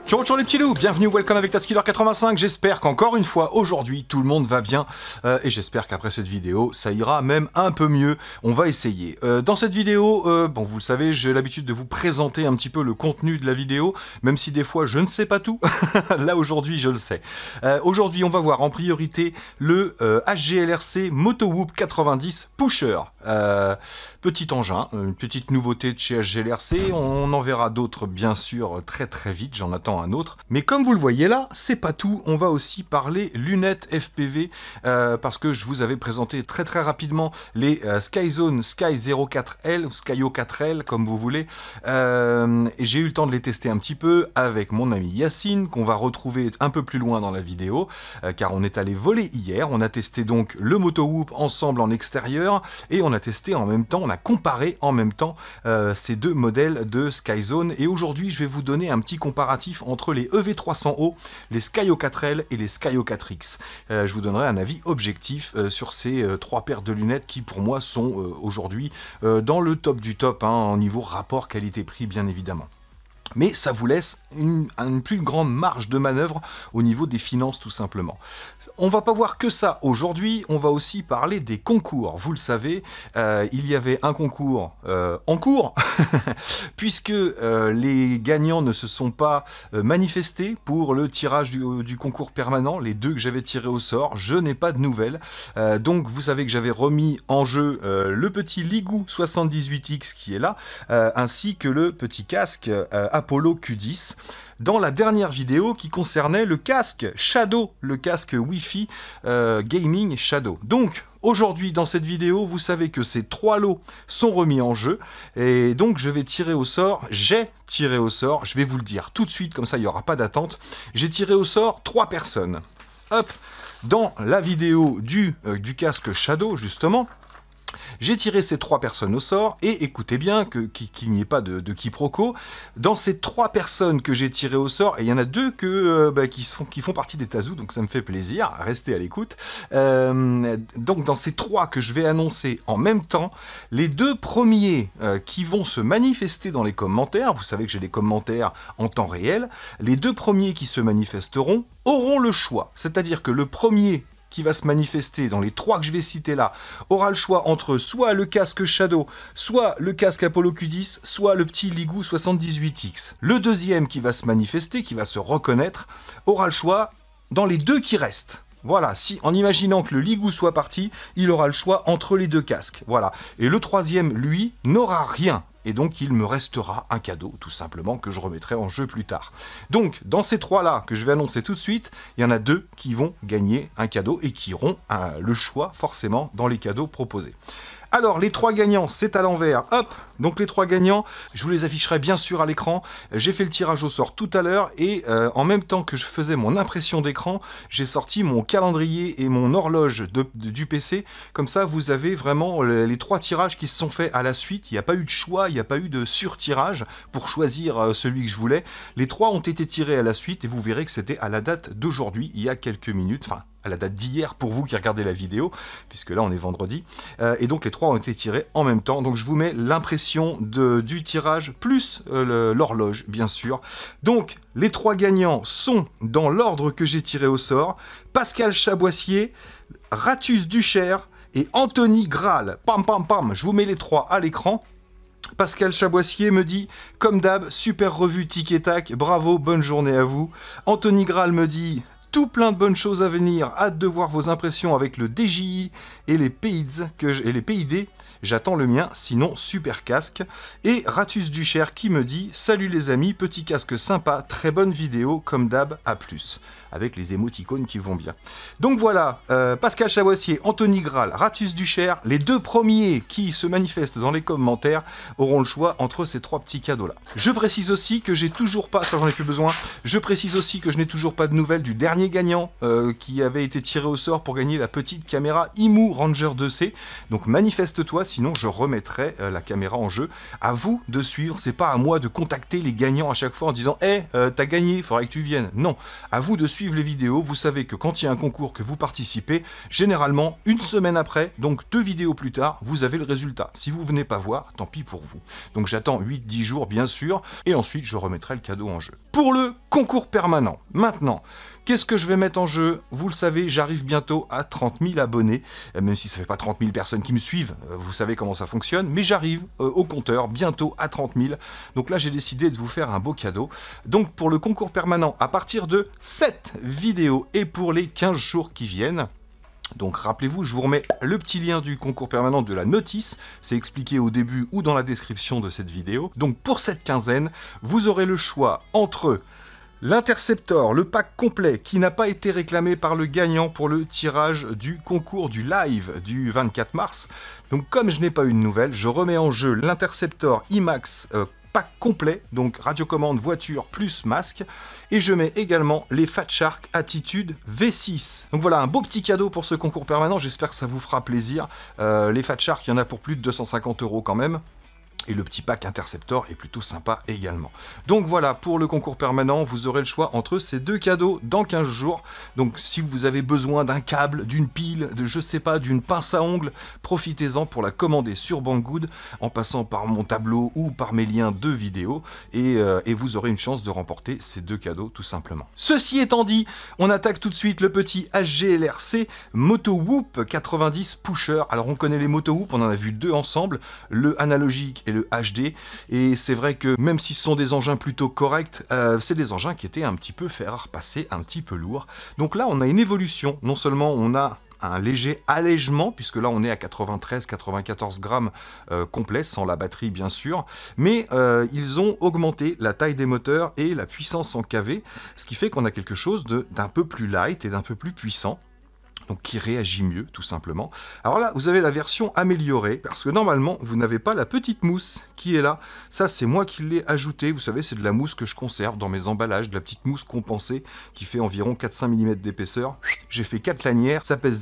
Ciao ciao les petits loups, bienvenue, welcome avec Taskiller85, j'espère qu'encore une fois aujourd'hui tout le monde va bien et j'espère qu'après cette vidéo ça ira même un peu mieux, on va essayer. Dans cette vidéo, bon vous le savez, j'ai l'habitude de vous présenter un petit peu le contenu de la vidéo, même si des fois je ne sais pas tout, là aujourd'hui je le sais. Aujourd'hui on va voir en priorité le HGLRC MotoWhoop 90 Pusher. Petit engin, une petite nouveauté de chez HGLRC, on en verra d'autres bien sûr très vite, j'en attends un autre. Mais comme vous le voyez là, c'est pas tout, on va aussi parler lunettes FPV, parce que je vous avais présenté très rapidement les Skyzone Sky 04L, ou Skyo 4L comme vous voulez, et j'ai eu le temps de les tester un petit peu avec mon ami Yacine, qu'on va retrouver un peu plus loin dans la vidéo, car on est allé voler hier, on a testé donc le MotoWhoop ensemble en extérieur, et on a testé en même temps, on a comparé en même temps ces deux modèles de Skyzone, et aujourd'hui je vais vous donner un petit comparatif entre les EV300O, les Skyo 4L et les Skyo 4X. Je vous donnerai un avis objectif sur ces trois paires de lunettes qui pour moi sont aujourd'hui dans le top du top, hein, au niveau rapport qualité-prix bien évidemment. Mais ça vous laisse une plus grande marge de manœuvre au niveau des finances tout simplement. On va pas voir que ça aujourd'hui, on va aussi parler des concours. Vous le savez, il y avait un concours en cours, puisque les gagnants ne se sont pas manifestés pour le tirage du concours permanent, les deux que j'avais tirés au sort, je n'ai pas de nouvelles. Donc vous savez que j'avais remis en jeu le petit Ligou 78X qui est là, ainsi que le petit casque Apollo Q10 dans la dernière vidéo qui concernait le casque Shadow, le casque Wi-Fi Gaming Shadow. Donc aujourd'hui dans cette vidéo, vous savez que ces trois lots sont remis en jeu et donc je vais tirer au sort, j'ai tiré au sort, je vais vous le dire tout de suite comme ça il n'y aura pas d'attente, j'ai tiré au sort 3 personnes. Hop, dans la vidéo du casque Shadow justement, j'ai tiré ces 3 personnes au sort et écoutez bien qu'il n'y ait pas de quiproquo. Dans ces 3 personnes que j'ai tirées au sort, et il y en a 2 qui font partie des Tazoo, donc ça me fait plaisir, restez à l'écoute. Donc dans ces 3 que je vais annoncer en même temps, les 2 premiers qui vont se manifester dans les commentaires, vous savez que j'ai les commentaires en temps réel, les 2 premiers qui se manifesteront auront le choix. C'est-à-dire que le premier qui va se manifester dans les 3 que je vais citer là, aura le choix entre soit le casque Shadow, soit le casque Apollo Q10, soit le petit Ligou 78X. Le deuxième qui va se manifester, qui va se reconnaître, aura le choix dans les 2 qui restent. Voilà, si en imaginant que le Ligou soit parti, il aura le choix entre les 2 casques. Voilà. Et le troisième, lui, n'aura rien. Et donc il me restera un cadeau, tout simplement, que je remettrai en jeu plus tard. Donc, dans ces 3-là, que je vais annoncer tout de suite, il y en a 2 qui vont gagner un cadeau et qui auront le choix, forcément, dans les cadeaux proposés. Alors, les 3 gagnants, c'est à l'envers. Hop, donc les 3 gagnants, je vous les afficherai bien sûr à l'écran. J'ai fait le tirage au sort tout à l'heure et en même temps que je faisais mon impression d'écran, j'ai sorti mon calendrier et mon horloge du PC. Comme ça, vous avez vraiment les 3 tirages qui se sont faits à la suite. Il n'y a pas eu de choix, il n'y a pas eu de surtirage pour choisir celui que je voulais. Les 3 ont été tirés à la suite et vous verrez que c'était à la date d'aujourd'hui, il y a quelques minutes, enfin à la date d'hier pour vous qui regardez la vidéo, puisque là on est vendredi, et donc les 3 ont été tirés en même temps, donc je vous mets l'impression du tirage plus l'horloge bien sûr. Donc les 3 gagnants sont dans l'ordre que j'ai tiré au sort: Pascal Chaboissier, Ratus Ducher et Anthony Graal. Pam pam pam, je vous mets les 3 à l'écran. Pascal Chaboissier me dit, comme d'hab, super revue tic et tac, bravo, bonne journée à vous. Anthony Graal me dit, tout plein de bonnes choses à venir, hâte de voir vos impressions avec le DJI et les PID, j'attends le mien, sinon super casque. Et Ratus Ducher qui me dit, salut les amis, petit casque sympa, très bonne vidéo, comme d'hab, à plus. Avec les émoticônes qui vont bien. Donc voilà, Pascal Chaboissier, Anthony Graal, Ratus Ducher, les 2 premiers qui se manifestent dans les commentaires auront le choix entre ces 3 petits cadeaux là. Je précise aussi que j'ai toujours pas, ça j'en ai plus besoin, je précise aussi que je n'ai toujours pas de nouvelles du dernier gagnant qui avait été tiré au sort pour gagner la petite caméra IMU Ranger 2C. Donc manifeste-toi si sinon je remettrai la caméra en jeu. À vous de suivre, c'est pas à moi de contacter les gagnants à chaque fois en disant hey, t'as gagné, il faudrait que tu viennes. Non, à vous de suivre les vidéos. Vous savez que quand il y a un concours que vous participez, généralement une semaine après, donc 2 vidéos plus tard, vous avez le résultat. Si vous venez pas voir, tant pis pour vous. Donc j'attends 8-10 jours bien sûr, et ensuite je remettrai le cadeau en jeu. Pour le concours permanent, maintenant, qu'est-ce que je vais mettre en jeu? Vous le savez, j'arrive bientôt à 30 000 abonnés, même si ça fait pas 30 000 personnes qui me suivent, vous savez comment ça fonctionne, mais j'arrive au compteur bientôt à 30 000. Donc là, j'ai décidé de vous faire un beau cadeau. Donc pour le concours permanent, à partir de 7 vidéos et pour les 15 jours qui viennent, donc rappelez-vous, je vous remets le petit lien du concours permanent de la notice, c'est expliqué au début ou dans la description de cette vidéo. Donc pour cette quinzaine, vous aurez le choix entre l'Interceptor, le pack complet qui n'a pas été réclamé par le gagnant pour le tirage du concours du live du 24 mars. Donc comme je n'ai pas eu de nouvelles, je remets en jeu l'Interceptor IMAX pack complet, donc radiocommande, voiture plus masque, et je mets également les Fat Shark Attitude V6. Donc voilà, un beau petit cadeau pour ce concours permanent, j'espère que ça vous fera plaisir. Les Fat Shark, il y en a pour plus de 250 € quand même. Et le petit pack Interceptor est plutôt sympa également. Donc voilà, pour le concours permanent, vous aurez le choix entre ces 2 cadeaux dans 15 jours. Donc si vous avez besoin d'un câble, d'une pile, de je sais pas, d'une pince à ongles, profitez-en pour la commander sur Banggood en passant par mon tableau ou par mes liens de vidéo. Et vous aurez une chance de remporter ces 2 cadeaux tout simplement. Ceci étant dit, on attaque tout de suite le petit HGLRC Moto Whoop 90 Pusher. Alors on connaît les Moto Whoop, on en a vu 2 ensemble, le analogique et le HD, et c'est vrai que même si ce sont des engins plutôt corrects, c'est des engins qui étaient un petit peu fait repasser, un petit peu lourds. Donc là on a une évolution, non seulement on a un léger allègement, puisque là on est à 93-94 grammes complet, sans la batterie bien sûr, mais ils ont augmenté la taille des moteurs et la puissance en kV, ce qui fait qu'on a quelque chose d'un peu plus light et d'un peu plus puissant. Donc qui réagit mieux, tout simplement. Alors là, vous avez la version améliorée, parce que normalement, vous n'avez pas la petite mousse qui est là. Ça, c'est moi qui l'ai ajouté. Vous savez, c'est de la mousse que je conserve dans mes emballages, de la petite mousse compensée, qui fait environ 4-5 mm d'épaisseur. J'ai fait 4 lanières, ça pèse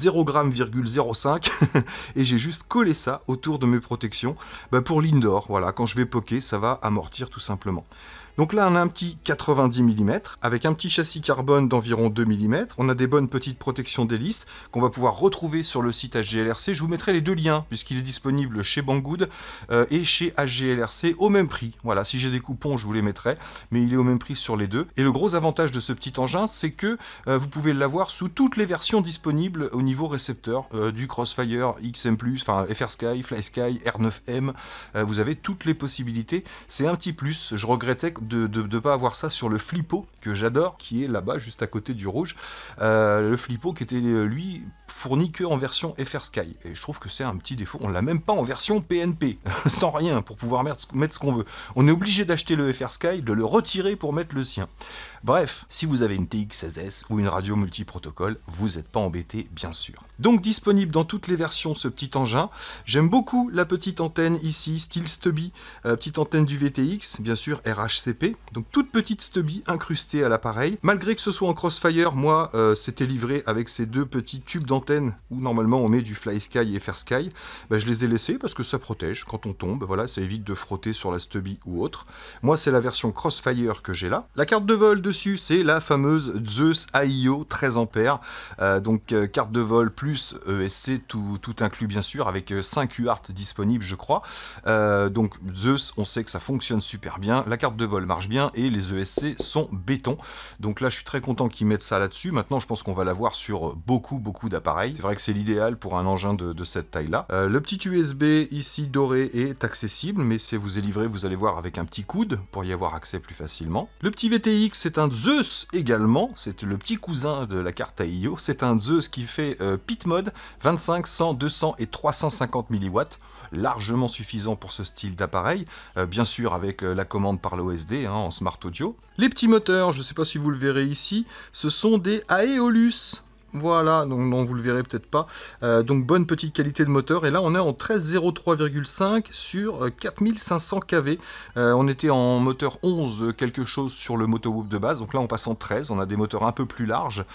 0,05 g, et j'ai juste collé ça autour de mes protections, pour l'indoor. Voilà, quand je vais poker, ça va amortir tout simplement. Donc là, on a un petit 90 mm, avec un petit châssis carbone d'environ 2 mm. On a des bonnes petites protections d'hélice qu'on va pouvoir retrouver sur le site HGLRC. Je vous mettrai les 2 liens, puisqu'il est disponible chez Banggood et chez HGLRC au même prix. Voilà, si j'ai des coupons, je vous les mettrai, mais il est au même prix sur les 2. Et le gros avantage de ce petit engin, c'est que vous pouvez l'avoir sous toutes les versions disponibles au niveau récepteur, du Crossfire, XM+, enfin FrSky, FlySky, R9M. Vous avez toutes les possibilités. C'est un petit plus. Je regrettais de ne pas avoir ça sur le Flippo, que j'adore, qui est là-bas, juste à côté du rouge. Le Flippo qui était, lui, fourni que en version FrSky. Et je trouve que c'est un petit défaut. On l'a même pas en version PNP, sans rien, pour pouvoir mettre ce qu'on veut. On est obligé d'acheter le FrSky, de le retirer pour mettre le sien. Bref, si vous avez une TX16S ou une radio multiprotocole, vous n'êtes pas embêté, bien sûr. Donc disponible dans toutes les versions, ce petit engin. J'aime beaucoup la petite antenne ici, style Stubby, petite antenne du VTX, bien sûr RHCP. Donc toute petite Stubby incrustée à l'appareil. Malgré que ce soit en Crossfire, moi, c'était livré avec ces 2 petits tubes d'antenne où normalement on met du FlySky et FrSky. Je les ai laissés parce que ça protège quand on tombe. Voilà, ça évite de frotter sur la Stubby ou autre. Moi, c'est la version Crossfire que j'ai là. La carte de vol dessus, c'est la fameuse Zeus AIO 13 A. Donc carte de vol plus ESC, tout inclus bien sûr, avec 5 UART disponibles je crois. Donc Zeus, on sait que ça fonctionne super bien, la carte de vol marche bien et les ESC sont béton. Donc là je suis très content qu'ils mettent ça là-dessus. Maintenant je pense qu'on va l'avoir sur beaucoup d'appareils. C'est vrai que c'est l'idéal pour un engin de cette taille-là. Le petit USB ici doré est accessible, mais si vous est livré, vous allez voir avec un petit coude pour y avoir accès plus facilement. Le petit VTX, c'est un Zeus également, c'est le petit cousin de la carte AIO. C'est un Zeus qui fait pit mode, 25, 100, 200 et 350 mW, largement suffisant pour ce style d'appareil, bien sûr avec la commande par l'OSD en Smart Audio. Les petits moteurs, je ne sais pas si vous le verrez ici, ce sont des Aeolus. Voilà, donc non, vous le verrez peut-être pas. Donc bonne petite qualité de moteur. Et là, on est en 1303,5 sur 4500 kV. On était en moteur 11 quelque chose sur le Motowhoop de base. Donc là, on passe en 13. On a des moteurs un peu plus larges.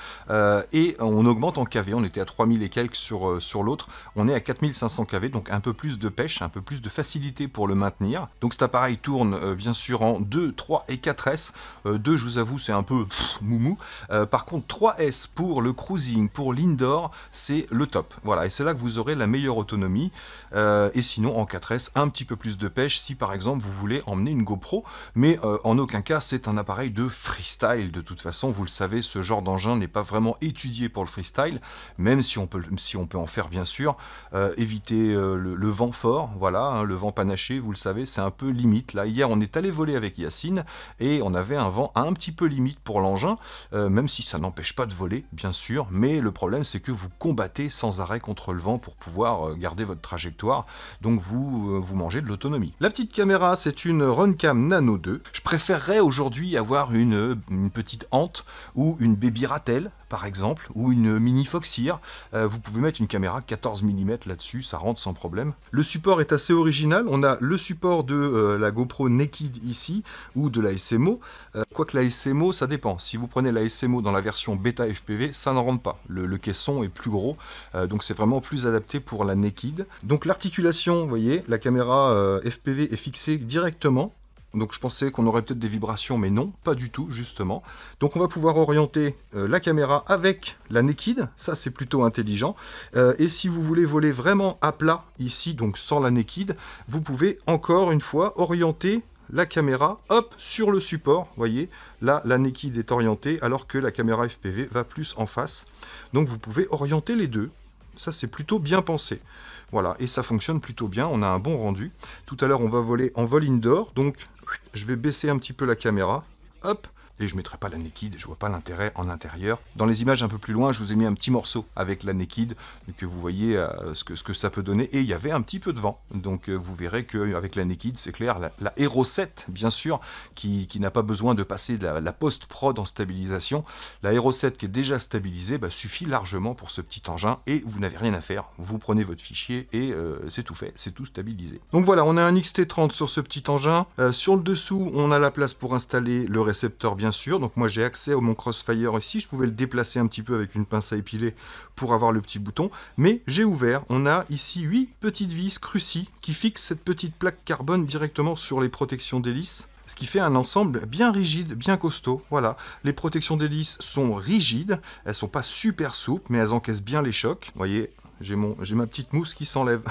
Et on augmente en kV. On était à 3000 et quelques sur l'autre. On est à 4500 kV. Donc un peu plus de pêche, un peu plus de facilité pour le maintenir. Donc cet appareil tourne bien sûr en 2, 3 et 4S. 2, je vous avoue, c'est un peu moumou. Par contre, 3S pour le cruising, pour l'indoor, c'est le top. Voilà, et c'est là que vous aurez la meilleure autonomie. Et sinon, en 4S, un petit peu plus de pêche si par exemple vous voulez emmener une GoPro, mais en aucun cas c'est un appareil de freestyle. De toute façon, vous le savez, ce genre d'engin n'est pas vraiment étudié pour le freestyle, même si on peut en faire bien sûr. Éviter le vent fort, voilà, hein, le vent panaché, vous le savez, c'est un peu limite. Là, hier, on est allé voler avec Yacine et on avait un vent un petit peu limite pour l'engin, même si ça n'empêche pas de voler, bien sûr, mais le problème c'est que vous combattez sans arrêt contre le vent pour pouvoir garder votre trajectoire, donc vous mangez de l'autonomie. La petite caméra, c'est une Runcam Nano 2. Je préférerais aujourd'hui avoir une petite Ant ou une Baby Ratel par exemple, ou une Mini Foxeer. Vous pouvez mettre une caméra 14 mm là-dessus, ça rentre sans problème. Le support est assez original, on a le support de la GoPro Naked ici, ou de la SMO, quoique la SMO, ça dépend. Si vous prenez la SMO dans la version bêta FPV, ça n'en rentre pas. Le caisson est plus gros, donc c'est vraiment plus adapté pour la Naked. Donc l'articulation, vous voyez, la caméra FPV est fixée directement. Donc je pensais qu'on aurait peut-être des vibrations, mais non, pas du tout, justement. Donc on va pouvoir orienter la caméra avec la Naked, ça c'est plutôt intelligent. Et si vous voulez voler vraiment à plat, ici, donc sans la Naked, vous pouvez encore une fois orienter la caméra, hop, sur le support, vous voyez, là la Naked est orientée, alors que la caméra FPV va plus en face. Donc vous pouvez orienter les deux. Ça, c'est plutôt bien pensé. Voilà, et ça fonctionne plutôt bien, on a un bon rendu. Tout à l'heure, on va voler en vol indoor, donc je vais baisser un petit peu la caméra, hop, et je ne mettrai pas la Naked, je vois pas l'intérêt en intérieur. Dans les images un peu plus loin, je vous ai mis un petit morceau avec la Naked, que vous voyez ce que ça peut donner, et il y avait un petit peu de vent. Donc vous verrez qu'avec la Naked, c'est clair, la Hero 7, bien sûr, qui n'a pas besoin de passer de la post-prod en stabilisation, la Hero 7 qui est déjà stabilisée, suffit largement pour ce petit engin, et vous n'avez rien à faire. Vous prenez votre fichier, et c'est tout fait, c'est tout stabilisé. Donc voilà, on a un XT30 sur ce petit engin. Sur le dessous, on a la place pour installer le récepteur, bien sûr. Donc moi j'ai accès à mon Crossfire ici, je pouvais le déplacer un petit peu avec une pince à épiler pour avoir le petit bouton, mais j'ai ouvert, on a ici 8 petites vis Cruci qui fixent cette petite plaque carbone directement sur les protections d'hélice, ce qui fait un ensemble bien rigide, bien costaud. Voilà, les protections d'hélice sont rigides, elles sont pas super souples, mais elles encaissent bien les chocs, vous voyez. J'ai ma petite mousse qui s'enlève.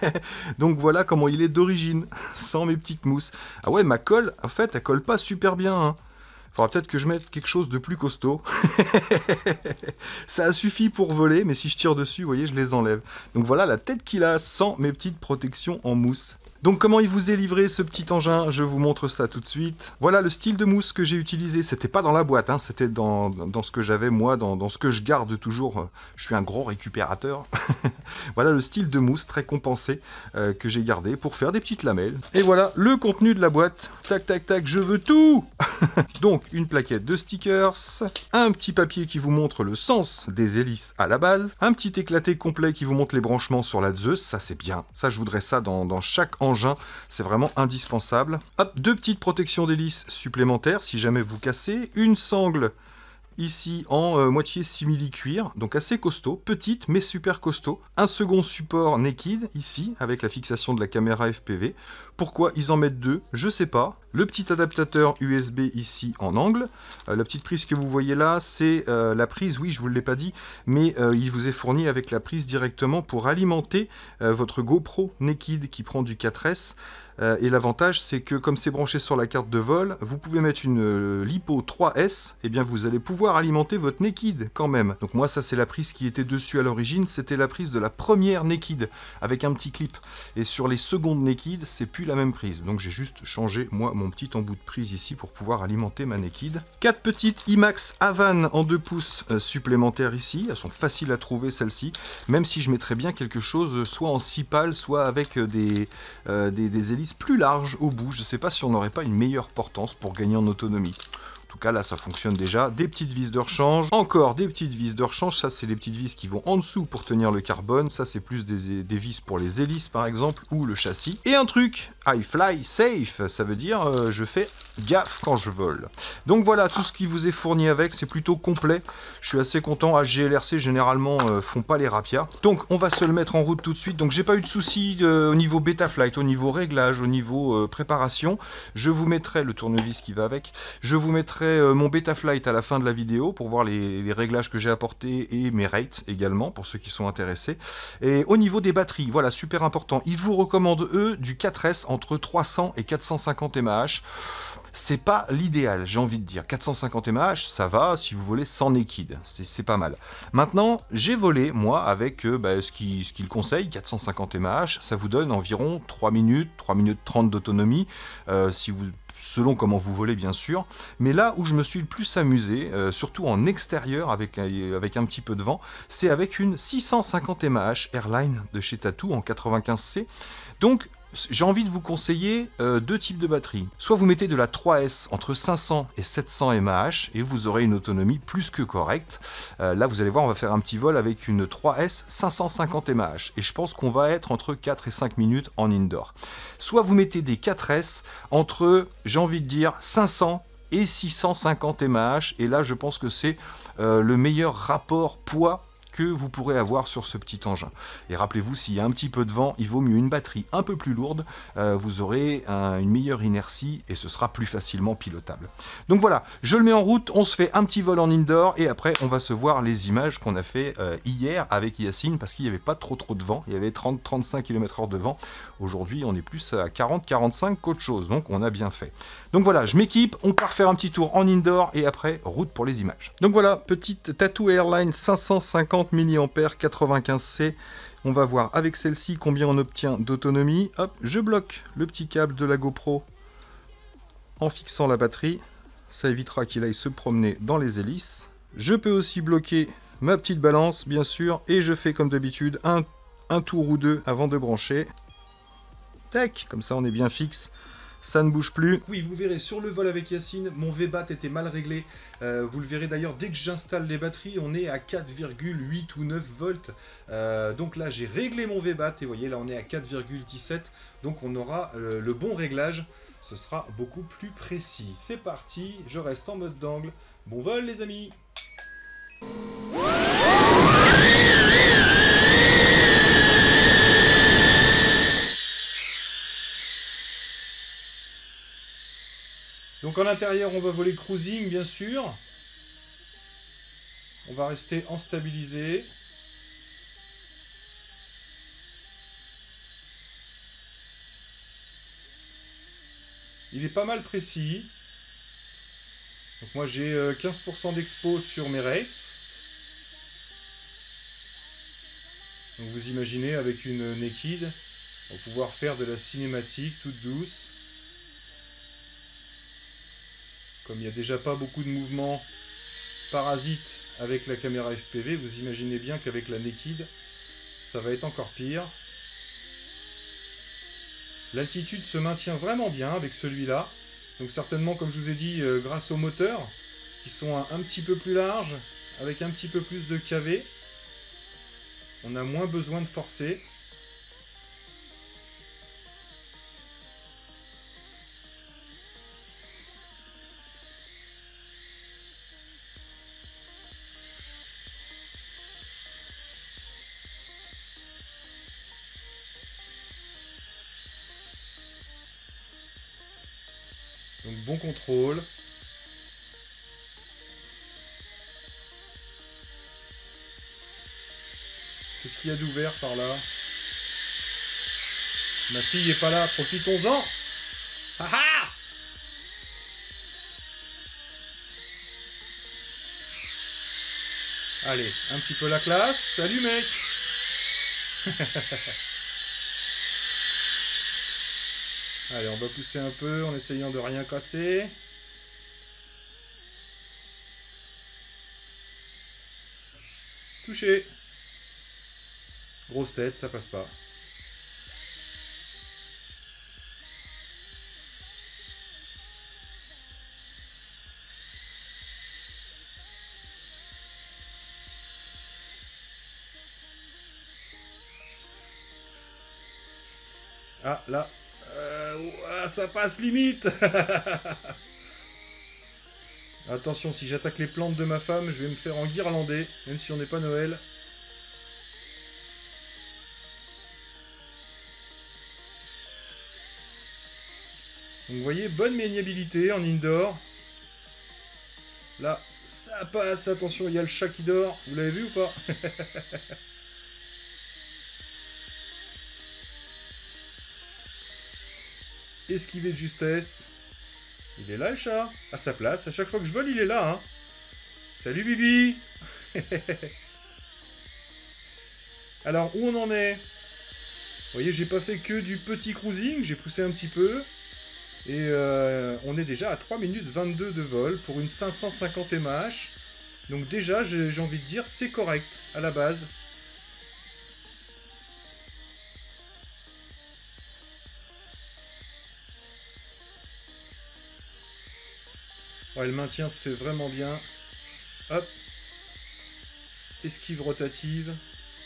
Donc voilà comment il est d'origine, sans mes petites mousses. Ah ouais, ma colle, en fait, elle colle pas super bien, hein. Faudra peut-être que je mette quelque chose de plus costaud. Ça a suffi pour voler, mais si je tire dessus, vous voyez, je les enlève. Donc voilà la tête qu'il a sans mes petites protections en mousse. Donc comment il vous est livré ce petit engin, je vous montre ça tout de suite. Voilà le style de mousse que j'ai utilisé, c'était pas dans la boîte, hein, c'était dans ce que j'avais moi, dans ce que je garde toujours, je suis un gros récupérateur. Voilà le style de mousse très compensé que j'ai gardé pour faire des petites lamelles. Et voilà le contenu de la boîte, tac tac tac, je veux tout. Donc une plaquette de stickers, un petit papier qui vous montre le sens des hélices à la base, un petit éclaté complet qui vous montre les branchements sur la Zeus, ça c'est bien, ça je voudrais ça dans chaque engin. C'est vraiment indispensable. Hop, 2 petites protections d'hélice supplémentaires si jamais vous cassez, une sangle ici en moitié simili-cuir, donc assez costaud, petite mais super costaud. Un second support Naked ici avec la fixation de la caméra FPV. Pourquoi ils en mettent 2, je sais pas. Le petit adaptateur USB ici en angle. La petite prise que vous voyez là, c'est la prise, oui je vous l'ai pas dit, mais il vous est fourni avec la prise directement pour alimenter votre GoPro Naked qui prend du 4S. Et l'avantage c'est que comme c'est branché sur la carte de vol, vous pouvez mettre une LiPo 3S, et bien vous allez pouvoir alimenter votre Naked quand même. Donc moi ça c'est la prise qui était dessus à l'origine, c'était la prise de la première Naked avec un petit clip. Et sur les secondes Naked, c'est plus la même prise. Donc j'ai juste changé moi mon petit embout de prise ici pour pouvoir alimenter ma Naked. 4 petites IMAX Havan en 2 pouces supplémentaires ici, elles sont faciles à trouver celles-ci, même si je mettrais bien quelque chose soit en 6 pales, soit avec des hélices plus large au bout. Je ne sais pas si on n'aurait pas une meilleure portance pour gagner en autonomie. tout cas, là, ça fonctionne déjà. Des petites vis de rechange. Encore des petites vis de rechange. Ça, c'est les petites vis qui vont en dessous pour tenir le carbone. Ça, c'est plus des vis pour les hélices, par exemple, ou le châssis. Et un truc, I fly safe. Ça veut dire, je fais gaffe quand je vole. Donc voilà, tout ce qui vous est fourni avec, c'est plutôt complet. Je suis assez content. GLRC, généralement, font pas les rapias. Donc, on va se le mettre en route tout de suite. Donc, j'ai pas eu de soucis au niveau Betaflight, au niveau réglage, au niveau préparation. Je vous mettrai le tournevis qui va avec. Je vous mettrai mon Betaflight à la fin de la vidéo pour voir les réglages que j'ai apportés et mes rates également pour ceux qui sont intéressés. Et au niveau des batteries, voilà, super important. Ils vous recommandent, eux, du 4S entre 300 et 450 mAh. C'est pas l'idéal, j'ai envie de dire. 450 mAh, ça va si vous volez sans naked, c'est pas mal. Maintenant, j'ai volé, moi, avec ce qu'il conseille, 450 mAh, ça vous donne environ 3 minutes 30 d'autonomie, selon comment vous volez bien sûr. Mais là où je me suis le plus amusé, surtout en extérieur avec un petit peu de vent, c'est avec une 650 mAh Airline de chez Tattoo en 95C. Donc, j'ai envie de vous conseiller deux types de batteries. Soit vous mettez de la 3S entre 500 et 700 mAh et vous aurez une autonomie plus que correcte. Là, vous allez voir, on va faire un petit vol avec une 3S 550 mAh. Et je pense qu'on va être entre 4 et 5 minutes en indoor. Soit vous mettez des 4S entre, j'ai envie de dire, 500 et 650 mAh. Et là, je pense que c'est le meilleur rapport poids que vous pourrez avoir sur ce petit engin. Et rappelez-vous, s'il y a un petit peu de vent, il vaut mieux une batterie un peu plus lourde, vous aurez une meilleure inertie et ce sera plus facilement pilotable. Donc voilà, je le mets en route, on se fait un petit vol en indoor et après on va se voir les images qu'on a fait hier avec Yacine parce qu'il n'y avait pas trop de vent, il y avait 30-35 km/h de vent. Aujourd'hui on est plus à 40-45 qu'autre chose, donc on a bien fait. Donc voilà, je m'équipe, on part faire un petit tour en indoor et après route pour les images. Donc voilà, petite Tattoo Airline 550 mAh 95C. On va voir avec celle-ci combien on obtient d'autonomie. Hop, je bloque le petit câble de la GoPro en fixant la batterie. Ça évitera qu'il aille se promener dans les hélices. Je peux aussi bloquer ma petite balance, bien sûr, et je fais comme d'habitude un tour ou deux avant de brancher. Tac, comme ça on est bien fixe. Ça ne bouge plus. Oui, vous verrez sur le vol avec Yacine, mon VBAT était mal réglé. Vous le verrez d'ailleurs, dès que j'installe les batteries, on est à 4,8 ou 9 volts. Donc là, j'ai réglé mon VBAT et vous voyez, là on est à 4,17. Donc on aura le bon réglage. Ce sera beaucoup plus précis. C'est parti, je reste en mode d'angle. Bon vol les amis! Donc en intérieur, on va voler cruising, bien sûr. On va rester en stabilisé. Il est pas mal précis. Donc moi, j'ai 15% d'expo sur mes rates. Donc vous imaginez, avec une naked, on va pouvoir faire de la cinématique toute douce. Comme il n'y a déjà pas beaucoup de mouvements parasites avec la caméra FPV, vous imaginez bien qu'avec la naked, ça va être encore pire. L'altitude se maintient vraiment bien avec celui-là. Donc certainement, comme je vous ai dit, grâce aux moteurs, qui sont un petit peu plus larges, avec un petit peu plus de KV, on a moins besoin de forcer. Donc bon contrôle. Qu'est-ce qu'il y a d'ouvert par là? Ma fille est pas là, profitons-en! Ah ah! Allez, un petit peu la classe. Salut mec! Allez, on va pousser un peu en essayant de rien casser. Touché. Grosse tête, ça passe pas. Ah, là. Ça passe limite. Attention, si j'attaque les plantes de ma femme, je vais me faire enguirlander, même si on n'est pas Noël. Donc vous voyez, bonne maniabilité en indoor. Là, ça passe, attention, il y a le chat qui dort. Vous l'avez vu ou pas? Esquiver de justesse. Il est là le chat, à sa place. À chaque fois que je vole, il est là. Hein. Salut Bibi. Alors, où on en est? Vous voyez, j'ai pas fait que du petit cruising, j'ai poussé un petit peu. Et on est déjà à 3 minutes 22 de vol pour une 550 mAh. Donc déjà, j'ai envie de dire, c'est correct à la base. Ouais, le maintien se fait vraiment bien. Hop. Esquive rotative.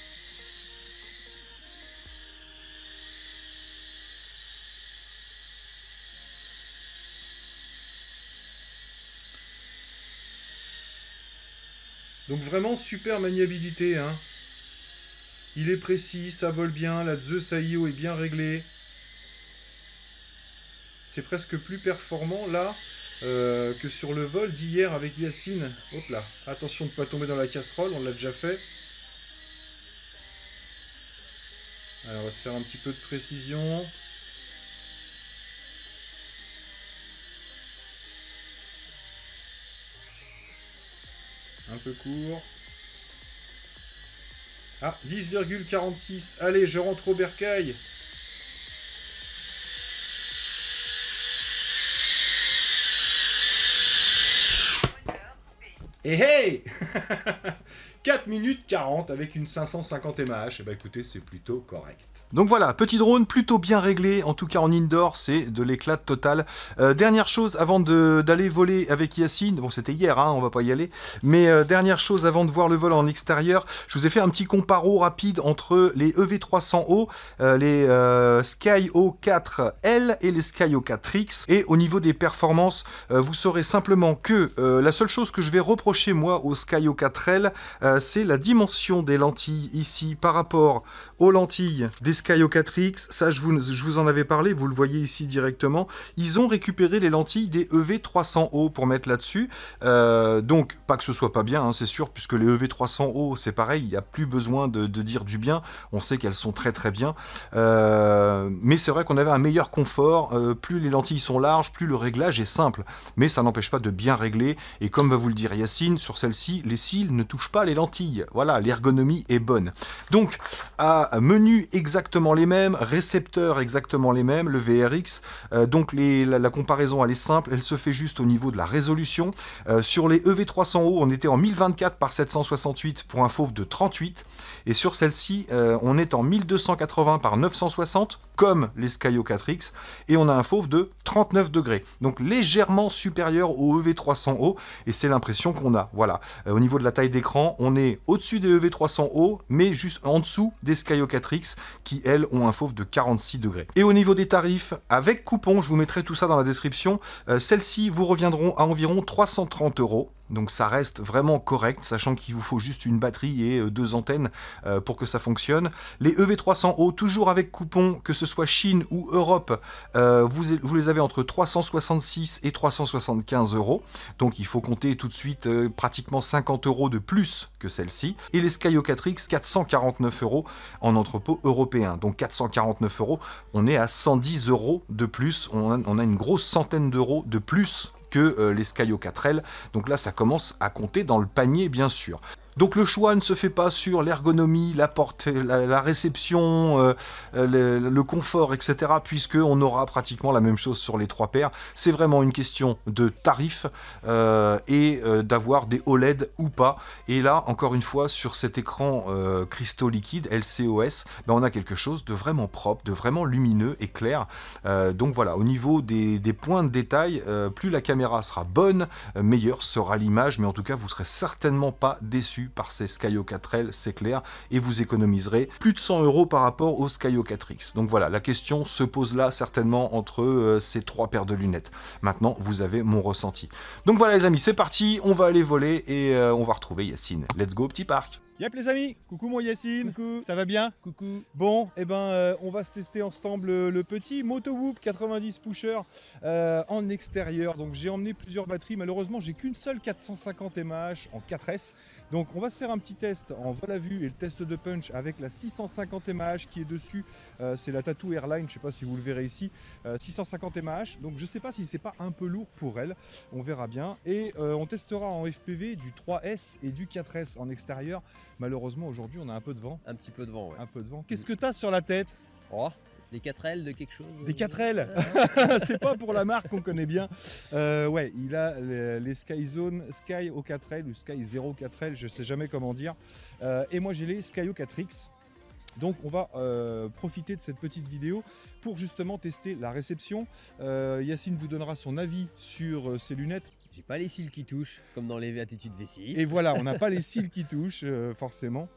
Donc vraiment super maniabilité. Hein. Il est précis, ça vole bien, la Zeus AIO est bien réglée. C'est presque plus performant là que sur le vol d'hier avec Yacine. Hop là, attention de ne pas tomber dans la casserole, on l'a déjà fait. Alors on va se faire un petit peu de précision. Un peu court. Ah, 10,46. Allez, je rentre au bercail. Et hey 4 minutes 40 avec une 550 mAh. Et bah écoutez, c'est plutôt correct. Donc voilà, petit drone plutôt bien réglé, en tout cas en indoor, c'est de l'éclat total. Dernière chose avant d'aller voler avec Yacine, bon c'était hier, hein, on va pas y aller, mais dernière chose avant de voir le vol en extérieur, je vous ai fait un petit comparo rapide entre les EV300O, les Skyho 4L et les Skyho 4X, et au niveau des performances, vous saurez simplement que la seule chose que je vais reprocher moi au Skyho 4L, c'est la dimension des lentilles ici par rapport aux lentilles des Skyho 4X, ça je vous en avais parlé, vous le voyez ici directement. Ils ont récupéré les lentilles des EV300O pour mettre là-dessus. Donc, pas que ce soit pas bien, hein, c'est sûr, puisque les EV300O, c'est pareil, il n'y a plus besoin de dire du bien. On sait qu'elles sont très très bien. Mais c'est vrai qu'on avait un meilleur confort. Plus les lentilles sont larges, plus le réglage est simple. Mais ça n'empêche pas de bien régler. Et comme va vous le dire Yacine, sur celle-ci, les cils ne touchent pas les lentilles. Voilà, l'ergonomie est bonne. Donc, à menu exactement les mêmes, récepteurs exactement les mêmes, le VRX. Donc la comparaison elle est simple, elle se fait juste au niveau de la résolution. Sur les EV300O, on était en 1024 par 768 pour un fauve de 38. Et sur celle-ci, on est en 1280 par 960, comme les Skyho 4X. Et on a un fauve de 39 degrés. Donc légèrement supérieur au EV300O. Et c'est l'impression qu'on a. Voilà. Au niveau de la taille d'écran, on est au-dessus des EV300O, mais juste en dessous des Skyho 4X, qui elles ont un fauve de 46 degrés. Et au niveau des tarifs, avec coupon, je vous mettrai tout ça dans la description, celles-ci vous reviendront à environ 330 €. Donc ça reste vraiment correct, sachant qu'il vous faut juste une batterie et 2 antennes pour que ça fonctionne. Les EV300O, toujours avec coupon, que ce soit Chine ou Europe, vous les avez entre 366 et 375 €. Donc il faut compter tout de suite pratiquement 50 € de plus que celle-ci. Et les Skyho 4X, 449 € en entrepôt européen. Donc 449 €, on est à 110 € de plus. On a une grosse centaine d'euros de plus que les Skyho 4L. Donc là, ça commence à compter dans le panier, bien sûr. Donc le choix ne se fait pas sur l'ergonomie, la portée, la réception, le confort, etc. Puisqu'on aura pratiquement la même chose sur les trois paires. C'est vraiment une question de tarif et d'avoir des OLED ou pas. Et là, encore une fois, sur cet écran cristaux liquides, LCOS, ben, on a quelque chose de vraiment propre, de vraiment lumineux et clair. Donc voilà, au niveau des points de détail, plus la caméra sera bonne, meilleure sera l'image, mais en tout cas, vous ne serez certainement pas déçu déçu par ces Skyio 4L, c'est clair, et vous économiserez plus de 100 € par rapport au Skyio 4X. Donc voilà, la question se pose là certainement entre ces trois paires de lunettes. Maintenant, vous avez mon ressenti. Donc voilà les amis, c'est parti, on va aller voler et on va retrouver Yacine. Let's go, petit parc. Yep les amis, coucou mon Yacine, coucou, ça va bien? Coucou. Bon, et on va se tester ensemble le petit Motowhoop 90 pusher en extérieur. Donc j'ai emmené plusieurs batteries, malheureusement j'ai qu'une seule 450 mAh en 4S. Donc on va se faire un petit test en vol à vue et le test de punch avec la 650 mAh qui est dessus. C'est la Tattoo Airline, je ne sais pas si vous le verrez ici, 650 mAh. Donc je ne sais pas si c'est pas un peu lourd pour elle, on verra bien. Et on testera en FPV du 3S et du 4S en extérieur. Malheureusement aujourd'hui on a un peu de vent. Un petit peu de vent, ouais. Un peu de vent. Qu'est-ce que tu as sur la tête? Oh, des 4L de quelque chose. Des 4L. C'est pas pour la marque qu'on connaît bien. Ouais, il a les Skyzone Sky au 4L ou Sky 0 4L, je sais jamais comment dire. Et moi j'ai les Skyio 4X. Donc on va profiter de cette petite vidéo pour justement tester la réception. Yacine vous donnera son avis sur ces lunettes. J'ai pas les cils qui touchent, comme dans les Attitude V6. Et voilà, on n'a pas les cils qui touchent, forcément.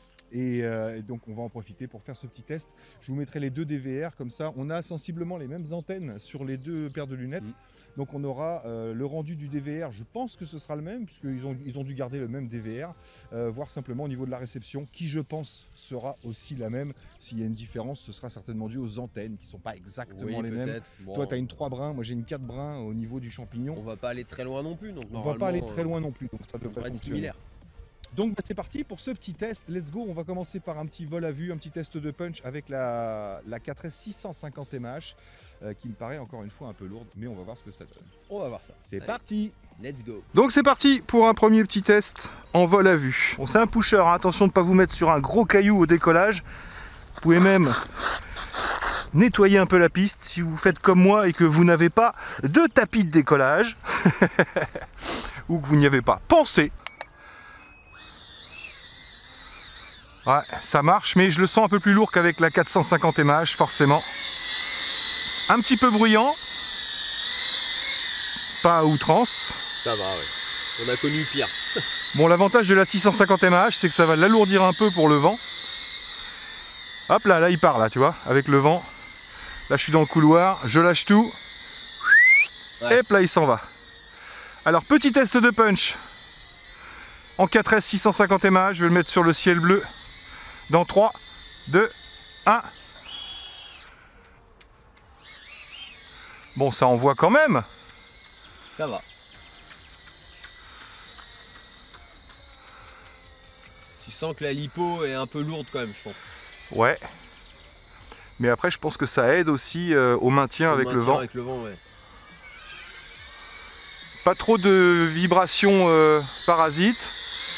Et donc on va en profiter pour faire ce petit test. Je vous mettrai les deux DVR, comme ça on a sensiblement les mêmes antennes sur les deux paires de lunettes. Donc on aura le rendu du DVR, je pense que ce sera le même, puisqu'ils ont dû garder le même DVR, voir simplement au niveau de la réception, qui je pense sera aussi la même. S'il y a une différence, ce sera certainement dû aux antennes, qui ne sont pas exactement les mêmes. Bon, toi tu as une 3 brins, moi j'ai une 4 brins au niveau du champignon. On va pas aller très loin non plus. Donc on va pas aller très loin non plus, donc ça devrait être fonctionner. similaire. Donc c'est parti pour ce petit test, let's go. On va commencer par un petit vol à vue, un petit test de punch avec la 4S 650 mAh qui me paraît encore une fois un peu lourde, mais on va voir ce que ça donne. On va voir ça. C'est parti. Let's go. Donc c'est parti pour un premier petit test en vol à vue. Bon, c'est un pusher, hein. Attention de ne pas vous mettre sur un gros caillou au décollage. Vous pouvez même nettoyer un peu la piste si vous faites comme moi et que vous n'avez pas de tapis de décollage ou que vous n'y avez pas pensé. Ouais, ça marche, mais je le sens un peu plus lourd qu'avec la 450 mAh, forcément. Un petit peu bruyant. Pas à outrance. Ça va, ouais. On a connu pire. Bon, l'avantage de la 650 mAh, c'est que ça va l'alourdir un peu pour le vent. Hop là, il part, là, tu vois, avec le vent. Là, je suis dans le couloir, je lâche tout. Ouais. Et là, il s'en va. Alors, petit test de punch. En 4S 650 mAh, je vais le mettre sur le ciel bleu. Dans 3, 2, 1. Bon, ça envoie quand même. Ça va. Tu sens que la lipo est un peu lourde quand même, je pense. Ouais. Mais après, je pense que ça aide aussi au maintien avec le vent. Avec le vent, ouais. Pas trop de vibrations parasites.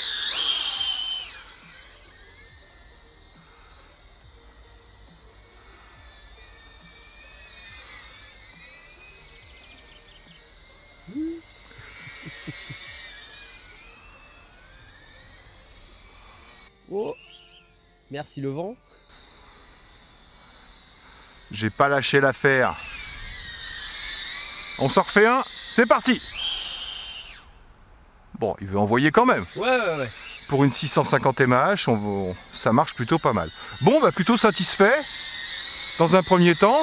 Oh. Merci le vent. J'ai pas lâché l'affaire. On s'en refait un, c'est parti. Bon, il veut envoyer quand même. Ouais. Pour une 650 mAh, ça marche plutôt pas mal. Bon, bah plutôt satisfait. Dans un premier temps.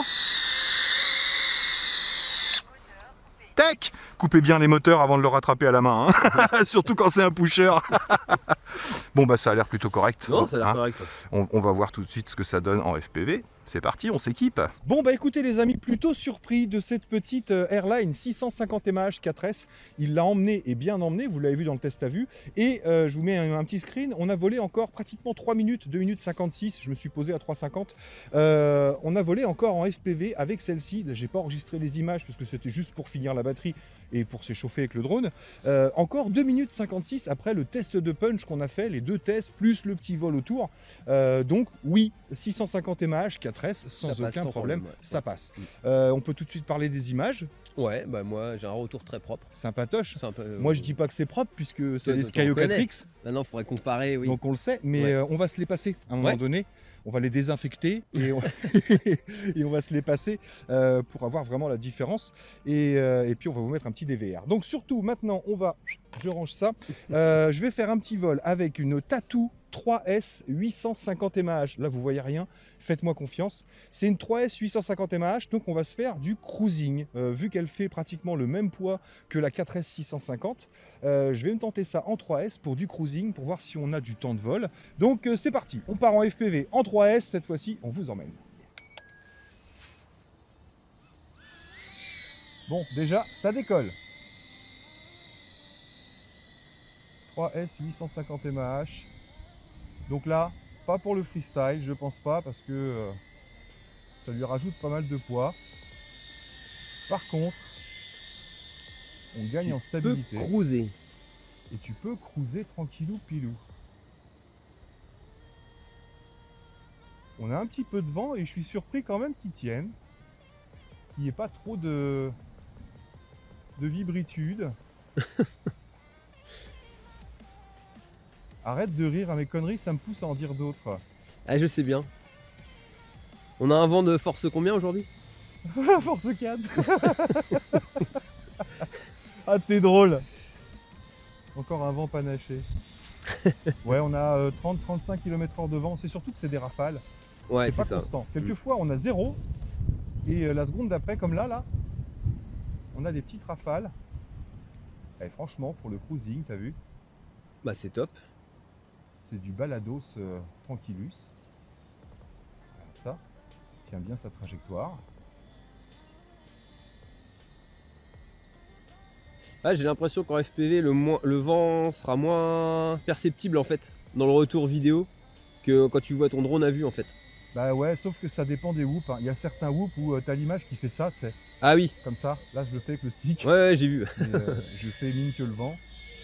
Tac! Coupez bien les moteurs avant de le rattraper à la main, hein. Surtout quand c'est un pusher. Bon, bah ça a l'air plutôt correct. Non, ça a l'air correct. On va voir tout de suite ce que ça donne en FPV. C'est parti, on s'équipe. Bon bah écoutez les amis, plutôt surpris de cette petite Airline 650 mAh 4S. Il l'a emmené et bien emmené, vous l'avez vu dans le test à vue. Et je vous mets un petit screen, on a volé encore pratiquement 3 minutes, 2 minutes 56, je me suis posé à 3,50. On a volé encore en FPV avec celle-ci. J'ai pas enregistré les images parce que c'était juste pour finir la batterie et pour s'échauffer avec le drone. Encore 2 minutes 56 après le test de punch qu'on a fait, les deux tests plus le petit vol autour. Donc oui, 650 mAh 4S sans aucun problème, ouais. Ça passe. On peut tout de suite parler des images. Ouais, bah moi j'ai un retour très propre. Sympatoche. Moi je dis pas que c'est propre puisque c'est les Skyio 4X. Maintenant il faudrait comparer, oui. Donc on le sait, mais on va se les passer à un moment donné. On va les désinfecter et on va se les passer pour avoir vraiment la différence. Et puis on va vous mettre un petit DVR. Donc surtout maintenant on va je range ça. Je vais faire un petit vol avec une Tattoo 3S 850 mAh. Là, vous voyez rien, faites-moi confiance. C'est une 3S 850 mAh, donc on va se faire du cruising. Vu qu'elle fait pratiquement le même poids que la 4S 650, je vais me tenter ça en 3S pour du cruising, pour voir si on a du temps de vol. Donc c'est parti, on part en FPV en 3S, cette fois-ci, on vous emmène. Bon, déjà, ça décolle. 3S 850 mAh. Donc là, pas pour le freestyle, je pense pas, parce que ça lui rajoute pas mal de poids. Par contre, on gagne en stabilité. Tu peux cruiser. Et tu peux cruiser tranquillou pilou. On a un petit peu de vent et je suis surpris quand même qu'il tienne. Qu'il n'y ait pas trop de vibritude. Arrête de rire à mes conneries, ça me pousse à en dire d'autres. Ah, je sais bien. On a un vent de force combien aujourd'hui? Force 4. Ah, t'es drôle. Encore un vent panaché. Ouais, on a 30-35 km/h de vent. C'est surtout que c'est des rafales. Ouais, C'est c'est pas ça. constant. Quelquefois, on a 0. Et la seconde d'après, comme là, on a des petites rafales. Et franchement, pour le cruising, t'as vu? Bah, c'est top. C'est du balados tranquillus. Voilà, ça tient bien sa trajectoire. Ah, j'ai l'impression qu'en FPV, le vent sera moins perceptible en fait dans le retour vidéo que quand tu vois ton drone à vue en fait. Bah ouais, sauf que ça dépend des whoops. Il y a certains whoops où t'as l'image qui fait ça, tu sais, Ah oui, comme ça. Là, je le fais avec le stick. ouais, j'ai vu. Et, je fais mine que le vent.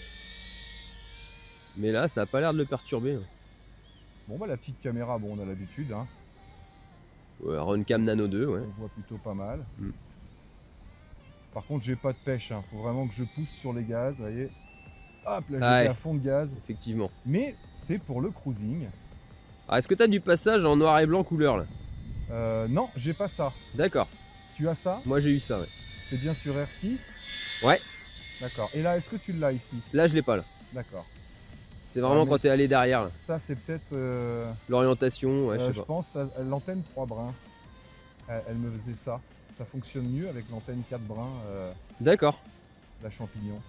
Mais là, ça a pas l'air de le perturber. Bon bah la petite caméra, bon on a l'habitude, hein. Ouais, Runcam Nano 2, ouais. On voit plutôt pas mal. Mm. Par contre j'ai pas de pêche, hein. Faut vraiment que je pousse sur les gaz, vous voyez. Hop là, Ah j'étais ouais. à fond de gaz. Effectivement. Mais c'est pour le cruising. Alors, est-ce que tu as du passage en noir et blanc couleur là? Non, j'ai pas ça. D'accord. Tu as ça? Moi j'ai eu ça, ouais. C'est bien sur R6? Ouais. D'accord. Et là, est-ce que tu l'as ici? Là, je l'ai pas là. D'accord. C'est vraiment mais quand t'es allé derrière. Là. Ça, c'est peut-être... L'orientation, ouais, je sais je pas. pense à l'antenne 3 brins. Elle me faisait ça. Ça fonctionne mieux avec l'antenne 4 brins, D'accord. la champignon.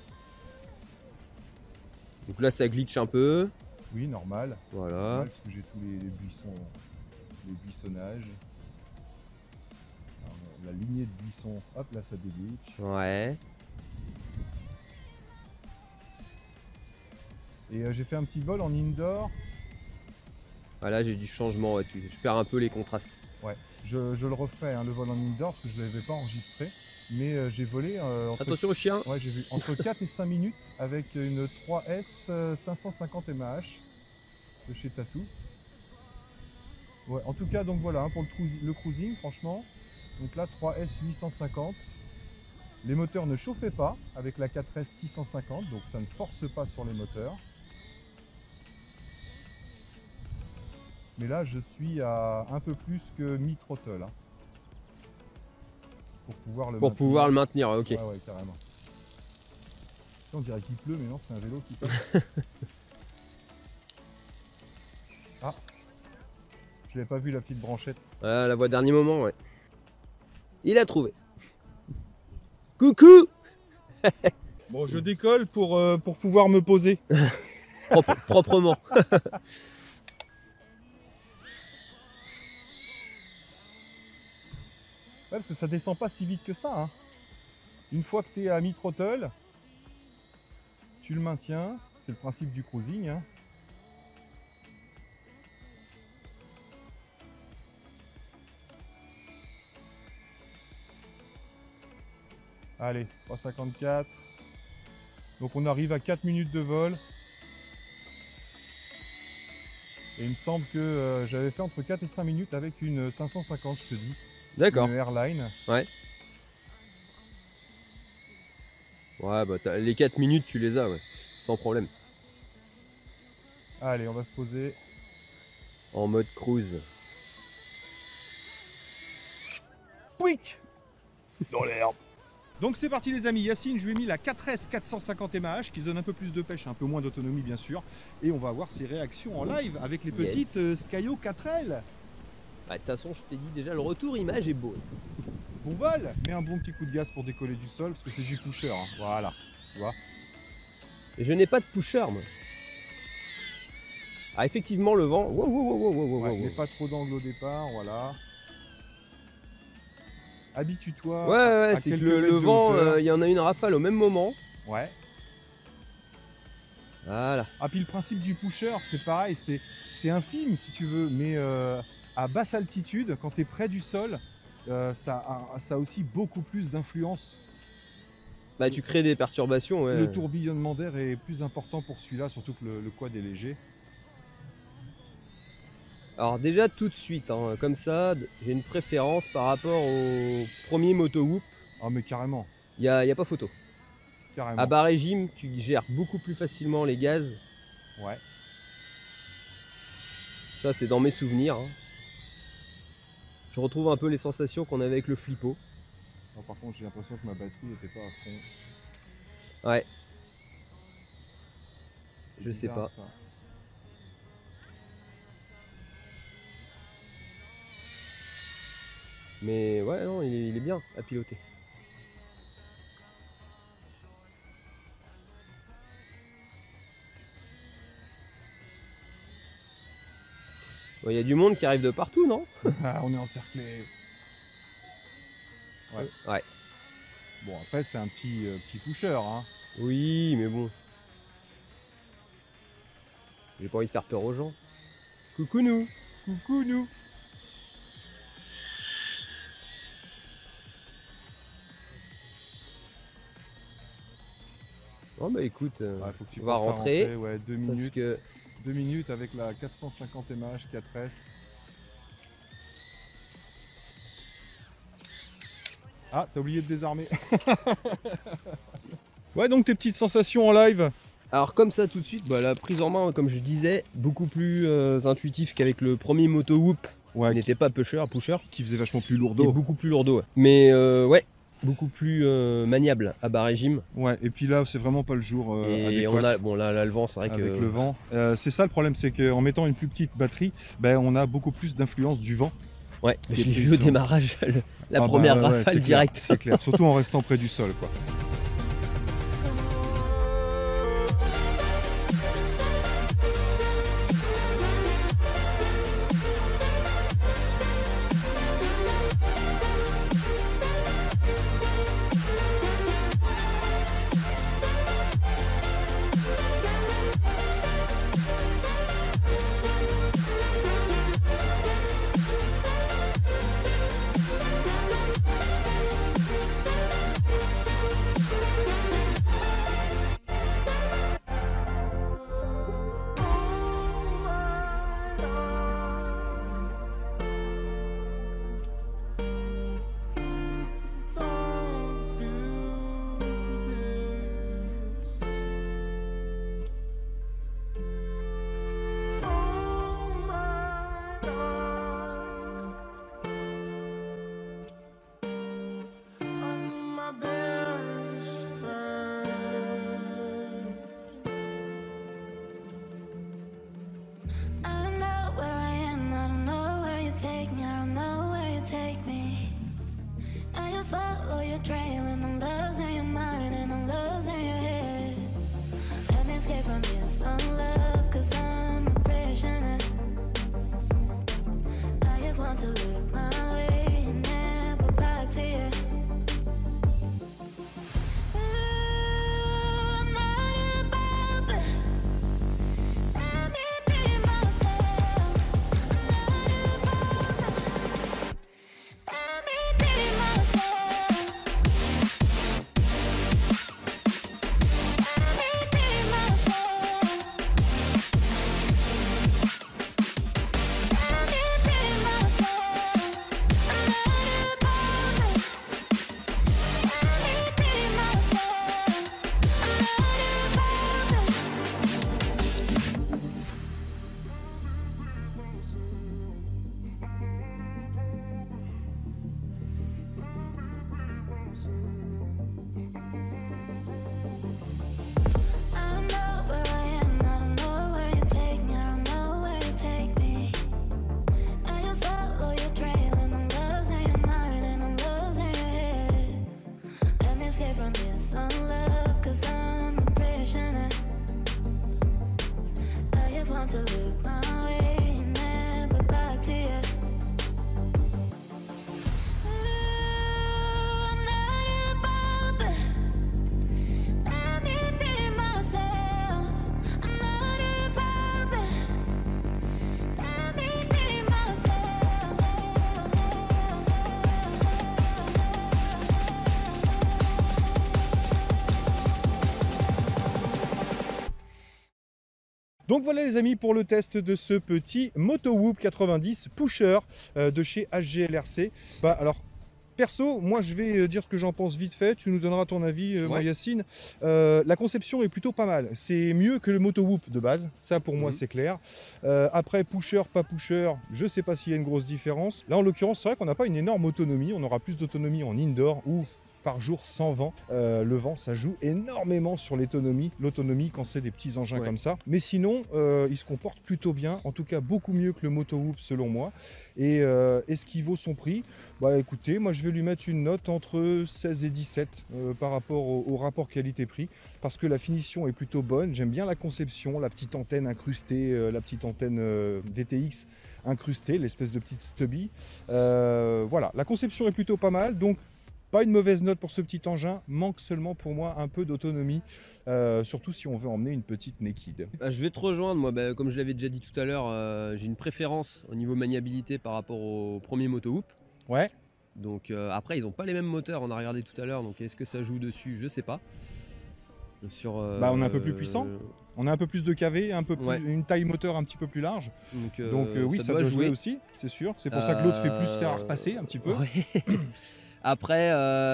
Donc là, ça glitch un peu. Oui, normal. Voilà. Normal, parce que j'ai tous les buissons, les buissonnages. Alors, la lignée de buissons, hop là, ça déglitch. Ouais. Et j'ai fait un petit vol en indoor. Voilà, j'ai du changement, ouais, je perds un peu les contrastes. Ouais, je le referai, hein, le vol en indoor, parce que je ne l'avais pas enregistré. Mais j'ai volé Attention au chien. ouais, j'ai vu entre 4 et 5 minutes avec une 3S 550 mAh de chez Tattoo. Ouais, en tout cas, donc voilà, hein, pour le cruising, franchement. Donc là, 3S 850. Les moteurs ne chauffaient pas avec la 4S 650, donc ça ne force pas sur les moteurs. Mais là, je suis à un peu plus que mi-throttle. Hein, pour pouvoir le Pour maintenir. pouvoir le maintenir, ok. Ouais, ouais, carrément. On dirait qu'il pleut, mais non, c'est un vélo qui passe. Ah, je l'avais pas vu la petite branchette. Voilà, la voix dernier moment, ouais. Il a trouvé. Coucou. Bon, je décolle pour pouvoir me poser. Proprement. Ouais, parce que ça descend pas si vite que ça. Hein. Une fois que tu es à mi-throttle, tu le maintiens. C'est le principe du cruising. Hein. Allez, 3,54. Donc on arrive à 4 minutes de vol. Et il me semble que j'avais fait entre 4 et 5 minutes avec une 550, je te dis. D'accord. Une Airline. Ouais. Ouais, bah les 4 minutes, tu les as, ouais. Sans problème. Allez, on va se poser. En mode cruise. Pouic dans l'herbe. Donc c'est parti les amis, Yacine, je lui ai mis la 4S 450 mAh qui donne un peu plus de pêche, un peu moins d'autonomie bien sûr. Et on va voir ses réactions en live avec les petites Scaio 4L. Bah, de toute façon, je t'ai dit déjà, le retour image est beau. Bon vol. Mets un bon petit coup de gaz pour décoller du sol parce que c'est du pusher, hein. Voilà, tu vois. Et je n'ai pas de pusher moi. Ah effectivement le vent, Ouais, mets pas trop d'angle au départ, voilà. Habitue-toi. Ouais, c'est que le vent, il y en a une rafale au même moment. Ouais. Voilà. Ah puis le principe du pusher, c'est pareil, c'est infime si tu veux, mais à basse altitude, quand tu es près du sol, ça a aussi beaucoup plus d'influence. Bah tu crées des perturbations, ouais. Le tourbillonnement d'air est plus important pour celui-là, surtout que le quad est léger. Alors déjà tout de suite, hein, comme ça, j'ai une préférence par rapport au premier Moto Whoop. Ah mais carrément. Il n'y a pas photo. Carrément. À bas régime, tu gères beaucoup plus facilement les gaz. Ouais. Ça c'est dans mes souvenirs. Hein. Je retrouve un peu les sensations qu'on avait avec le Flippo. Non, par contre j'ai l'impression que ma batterie n'était pas à fond. Ouais. Je sais pas. Ça. Mais ouais, non, il est bien à piloter. Il y a du monde qui arrive de partout, non? Ah, on est encerclé. Ouais. Ouais. Bon après c'est un petit pusher, hein. Oui, mais bon. J'ai pas envie de faire peur aux gens. Coucou nous. Coucou nous. Oh bah écoute, Faut que tu on va passes à rentrer. Ouais, 2 Parce minutes. que 2 minutes avec la 450 mAh 4S. Ah, t'as oublié de désarmer. Ouais, donc tes petites sensations en live. alors comme ça tout de suite, bah, la prise en main, comme je disais, beaucoup plus intuitif qu'avec le premier Moto Whoop, Ouais, qui n'était pas pusher, qui faisait vachement plus et lourdeau. beaucoup plus lourdeau. Ouais. Mais ouais, beaucoup plus maniable à bas régime. Ouais, et puis là, c'est vraiment pas le jour Et adéquat on a, bon là le vent, c'est vrai avec que le vent. C'est ça le problème, c'est qu'en mettant une plus petite batterie, ben, on a beaucoup plus d'influence du vent. ouais, Qui est je l'ai pris vu au sur- démarrage, la Ah bah première ouais, rafale c'est clair, directe. c'est clair, surtout en restant près du sol, quoi. Follow your trail and I'm losing your mind and I'm losing your head. Let me escape from this unlove, cause I'm a prisoner. I just want to look my way and never back to you. Ooh, I'm not above, let me be myself. I'm not above, let me be myself. Let me be myself. always want to look my way and never back to you. I'm not above it. Let me be myself. I'm not above it. Let me be myself. Donc voilà les amis pour le test de ce petit Motowhoop 90 Pusher de chez HGLRC. Bah alors perso, moi je vais dire ce que j'en pense vite fait, tu nous donneras ton avis Ouais. Yacine. La conception est plutôt pas mal, c'est mieux que le Motowhoop de base, ça pour moi Mhm. c'est clair. Après pusher, pas pusher, je sais pas s'il y a une grosse différence. Là en l'occurrence c'est vrai qu'on n'a pas une énorme autonomie, on aura plus d'autonomie en indoor ou par jour sans vent. Le vent, ça joue énormément sur l'autonomie quand c'est des petits engins Ouais. comme ça. Mais sinon, il se comporte plutôt bien, en tout cas beaucoup mieux que le Motowhoop selon moi. Et est-ce qu'il vaut son prix? Bah écoutez, moi je vais lui mettre une note entre 16 et 17 par rapport au rapport qualité-prix, parce que la finition est plutôt bonne. J'aime bien la conception, la petite antenne incrustée, la petite antenne VTX incrustée, l'espèce de petite stubby. Voilà, la conception est plutôt pas mal, donc pas une mauvaise note pour ce petit engin, manque seulement pour moi un peu d'autonomie, surtout si on veut emmener une petite Naked. Je vais te rejoindre, moi, bah, comme je l'avais déjà dit tout à l'heure, j'ai une préférence au niveau maniabilité par rapport au premier Motowhoop. Ouais, Donc après, ils n'ont pas les mêmes moteurs, on a regardé tout à l'heure, donc est-ce que ça joue dessus? Je sais pas. Sur, Bah, on est un peu plus puissant. on a un peu plus de KV, un peu plus, Ouais. une taille moteur un petit peu plus large, donc oui, ça doit jouer aussi, c'est sûr. C'est pour ça que l'autre fait plus faire à repasser un petit peu. Ouais. Après,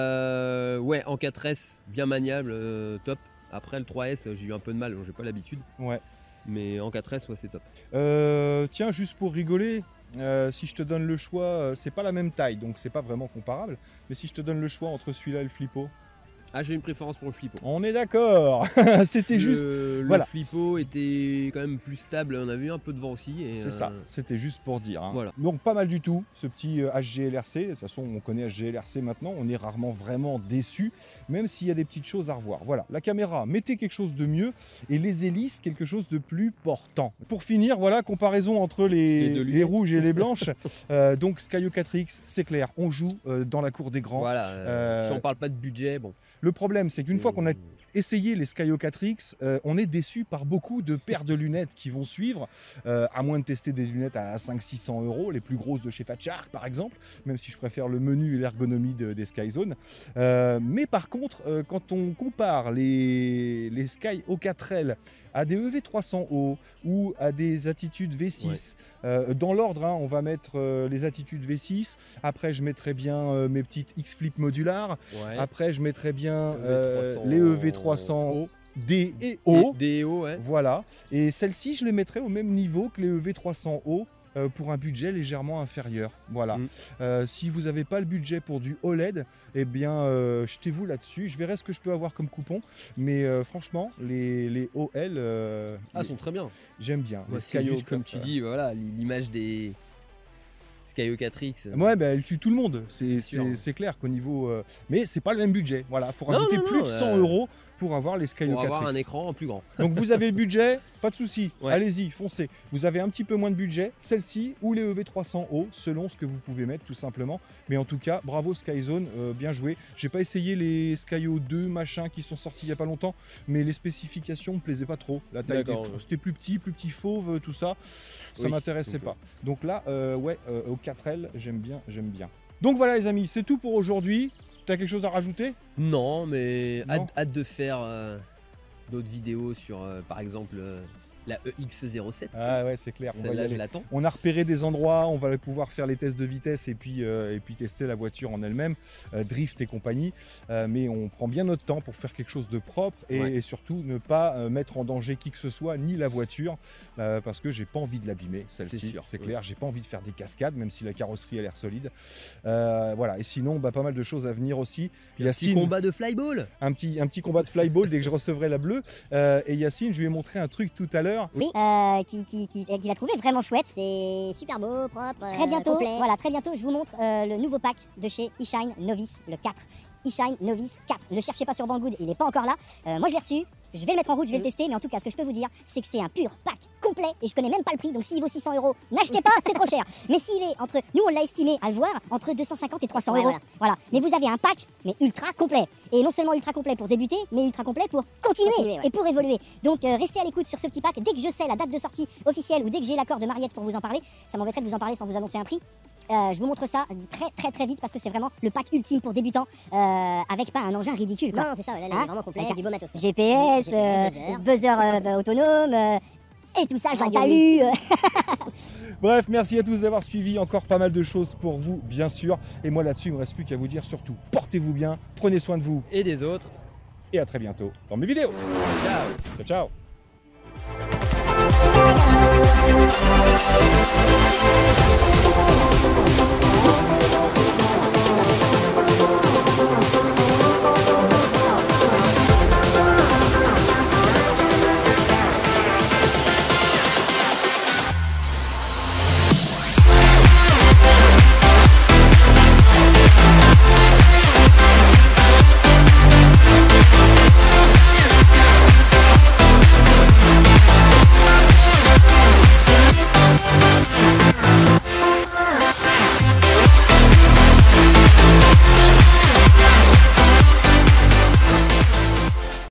ouais, en 4S, bien maniable, top. Après, le 3S, j'ai eu un peu de mal, j'ai pas l'habitude. Ouais. Mais en 4S, ouais, c'est top. Tiens, juste pour rigoler, si je te donne le choix, c'est pas la même taille, donc c'est pas vraiment comparable, mais si je te donne le choix entre celui-là et le Flippo, Ah, j'ai une préférence pour le Flippo. on est d'accord. C'était juste, Le voilà. Flippo était quand même plus stable, on a vu un peu de vent aussi. Et, c'est ça, c'était juste pour dire, hein. Voilà. Donc pas mal du tout, ce petit HGLRC. De toute façon, on connaît HGLRC maintenant, on est rarement vraiment déçu, même s'il y a des petites choses à revoir. Voilà, la caméra, mettez quelque chose de mieux, et les hélices, quelque chose de plus portant. Pour finir, voilà, comparaison entre Les deux les lunettes. rouges et les blanches. Donc Skyhawk 4X, c'est clair, on joue dans la cour des grands. Voilà, Euh, si on parle pas de budget, bon. Le problème, c'est qu'une fois qu'on a essayé les Skyhawk 4X, on est déçu par beaucoup de paires de lunettes qui vont suivre, à moins de tester des lunettes à 500-600 €, les plus grosses de chez Fat Shark par exemple, même si je préfère le menu et l'ergonomie des Skyzone. Mais par contre, quand on compare les Skyhawk 4L à des EV300O ou à des attitudes V6, dans l'ordre, hein, on va mettre les attitudes V6, après je mettrai bien mes petites X-Flip modulaires, Ouais. après je mettrai bien EV300, les EV300 D et O. D et O, ouais. Voilà, et celles-ci je les mettrai au même niveau que les EV300O pour un budget légèrement inférieur. Voilà. Si vous n'avez pas le budget pour du OLED, eh bien jetez-vous là-dessus. Je verrai ce que je peux avoir comme coupon, mais franchement les OL, Sont très bien. j'aime bien. Ouais, Les c'est Skyhawk, juste comme tu dis, voilà, l'image des Skyhawk 4X. Ouais, bah, elle tue tout le monde, C'est sûr. c'est clair qu'au niveau... mais c'est pas le même budget, voilà, faut Non, rajouter non, plus non, de 100 € pour avoir les Skyhawk pour avoir 4X. un écran plus grand. Donc vous avez le budget, pas de souci, Ouais. allez-y, foncez. Vous avez un petit peu moins de budget, celle-ci ou les EV300O, selon ce que vous pouvez mettre tout simplement. Mais en tout cas, bravo Skyzone, bien joué. J'ai pas essayé les Skyo 2 machin qui sont sortis il y a pas longtemps, mais les spécifications me plaisaient pas trop. La taille, D'accord, ouais. c'était plus petit fauve, tout ça, ça Oui, m'intéressait donc, pas. Donc là, ouais, au 4L, j'aime bien. Donc voilà les amis, c'est tout pour aujourd'hui. T'as quelque chose à rajouter? Non, mais Non. hâte de faire d'autres vidéos sur, par exemple, la EX07. Ah ouais, c'est clair, on va y Celle-là, je aller. l'attends. On a repéré des endroits, on va pouvoir faire les tests de vitesse et puis tester la voiture en elle-même, drift et compagnie. Mais on prend bien notre temps pour faire quelque chose de propre et, Ouais. et surtout ne pas mettre en danger qui que ce soit, ni la voiture, parce que j'ai pas envie de l'abîmer, celle-ci, C'est sûr, c'est oui. clair. J'ai pas envie de faire des cascades, même si la carrosserie a l'air solide. Voilà, et sinon, pas mal de choses à venir aussi. Puis un petit combat de flyball. un petit combat de flyball dès que je recevrai la bleue. Et Yacine, je lui ai montré un truc tout à l'heure. Oui, qu'il a trouvé vraiment chouette. C'est super beau, propre. Très bientôt, voilà, très bientôt, je vous montre le nouveau pack de chez eShine Novice, le 4. eShine Novice 4. Ne le cherchez pas sur Banggood, il n'est pas encore là. Moi, je l'ai reçu. Je vais le mettre en route, je vais le tester. Mais en tout cas, ce que je peux vous dire, c'est que c'est un pur pack complet et je connais même pas le prix, donc s'il vaut 600 €, n'achetez pas, c'est trop cher. Mais s'il est entre, nous on l'a estimé à le voir, entre 250 et 300 €. Voilà. Mais vous avez un pack, mais ultra complet. Et non seulement ultra complet pour débuter, mais ultra complet pour continuer et pour évoluer. Donc restez à l'écoute sur ce petit pack. Dès que je sais la date de sortie officielle ou dès que j'ai l'accord de Mariette pour vous en parler, ça m'embêterait de vous en parler sans vous annoncer un prix. Je vous montre ça très vite parce que c'est vraiment le pack ultime pour débutants avec pas un engin ridicule. Quoi. Non, c'est ça, là, il est vraiment complet, avec du beau matos. GPS, buzzer autonome et tout ça, j'en ai lu. Bref, merci à tous d'avoir suivi. Encore pas mal de choses pour vous, bien sûr. Et moi là-dessus, il ne me reste plus qu'à vous dire surtout, portez-vous bien, prenez soin de vous Et des autres. et à très bientôt dans mes vidéos. Ciao. Ciao, ciao.